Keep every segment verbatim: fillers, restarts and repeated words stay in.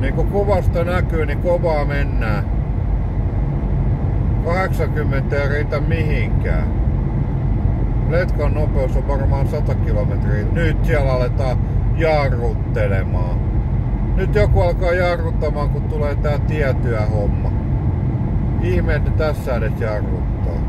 Niin kuin kuvasta näkyy, niin kovaa mennään. kahdeksankymmentä ei riitä mihinkään. Letkan nopeus on varmaan sata kilometriä. Nyt siellä aletaan jarruttelemaan. Nyt joku alkaa jarruttamaan, kun tulee tää tietyä homma. Ihme, että tässä edes jarruttaa.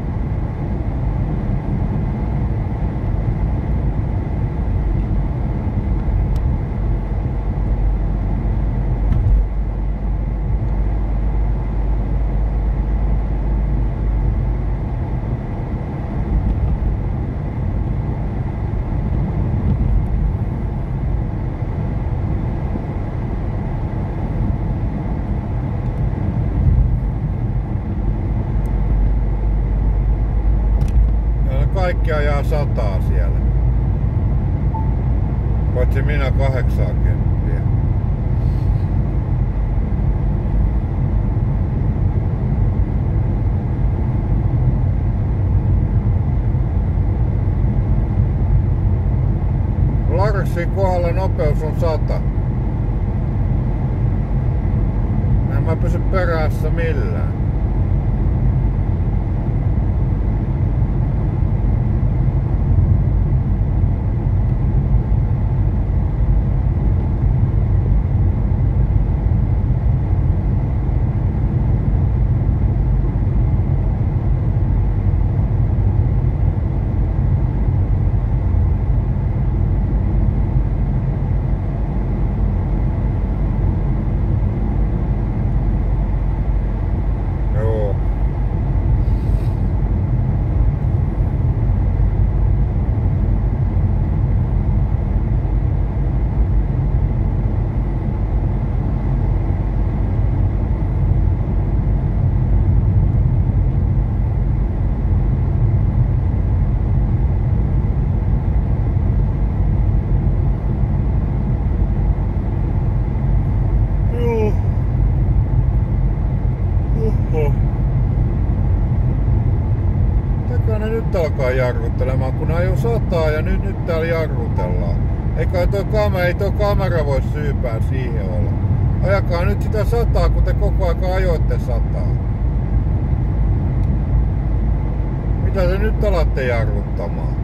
Kaikki ajaa sataa siellä. Paitsi minä kahdeksankymmentä. Larsin kohdalla nopeus on sata. En mä pysy perässä millään. Nyt alkaa jarruttelemaan, kun ajoi sataa ja nyt, nyt täällä jarrutellaan. Eikä toi kamera, ei toi kamera voi syypää siihen olla. Ajakaa nyt sitä sataa, kun te koko ajan ajoitte sataa. Mitä te nyt alatte jarruttamaan?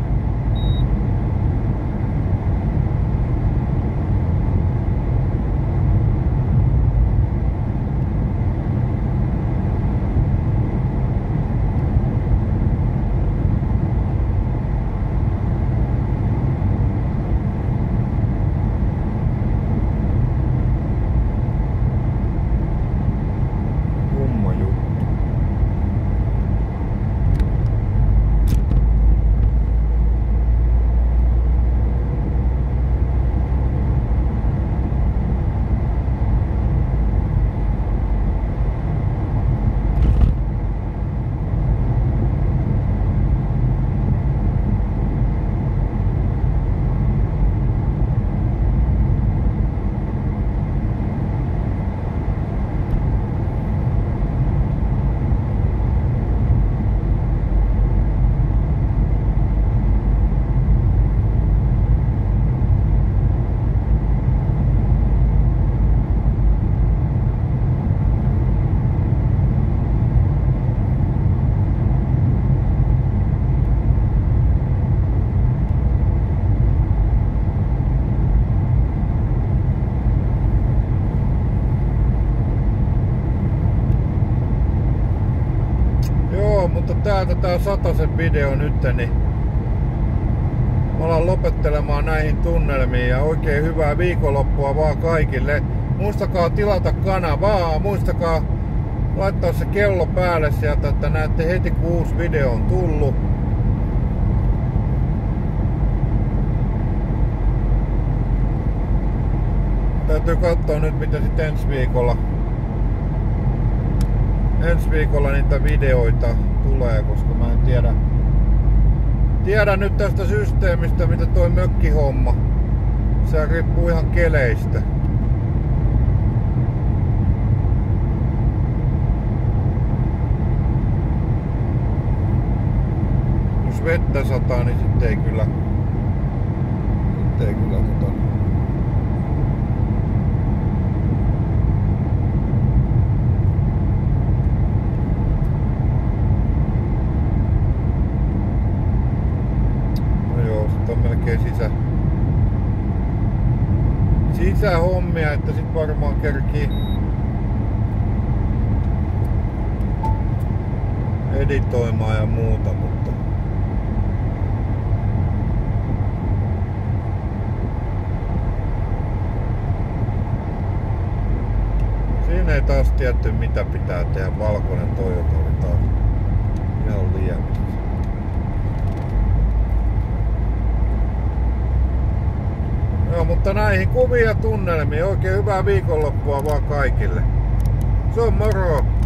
Mutta täältä tää satasen video nyt, niin mä alan lopettelemaan näihin tunnelmiin ja oikein hyvää viikonloppua vaan kaikille. Muistakaa tilata kanavaa, muistakaa laittaa se kello päälle sieltä, että näette heti kun uusi video on tullut. Täytyy katsoa nyt mitä sitten ensi viikolla ensi viikolla niitä videoita tulee, koska mä en tiedä tiedä nyt tästä systeemistä mitä toi mökkihomma. Se riippuu ihan keleistä. Jos vettä sataa, niin sitten ei kyllä sitten ei kyllä tota kaikkea sisä sisähommia, että sit varmaan kerkii editoimaan ja muuta, mutta siinä ei taas tietty mitä pitää tehdä. Valkoinen Toyota oli taas ihan liian. Joo, mutta näihin kuvia tunnelmiin oikein hyvää viikonloppua vaan kaikille. Se on moro!